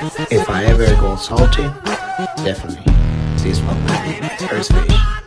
If I ever go salty, definitely this one, first fish.